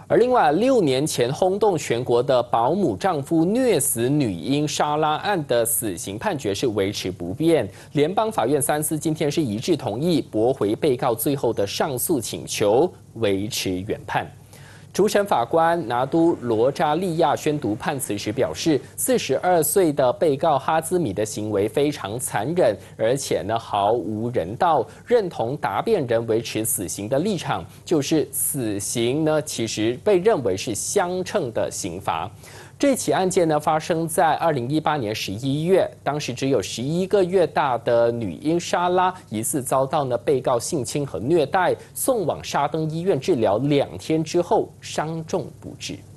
而另外，6年前轰动全国的保姆丈夫虐死女婴莎拉案的死刑判决是维持不变。联邦法院3司今天是一致同意驳回被告最后的上诉请求，维持原判。主审法官拿督罗扎利亚宣读判词时表示，42岁的被告哈兹米的行为非常残忍，而且毫无人道，认同答辩人维持死刑的立场，就是死刑其实被认为是相称的刑罚。这起案件发生在2018年11月，当时只有11个月大的女婴莎拉疑似遭到被告性侵和虐待，送往沙登医院治疗2天之后伤重不治。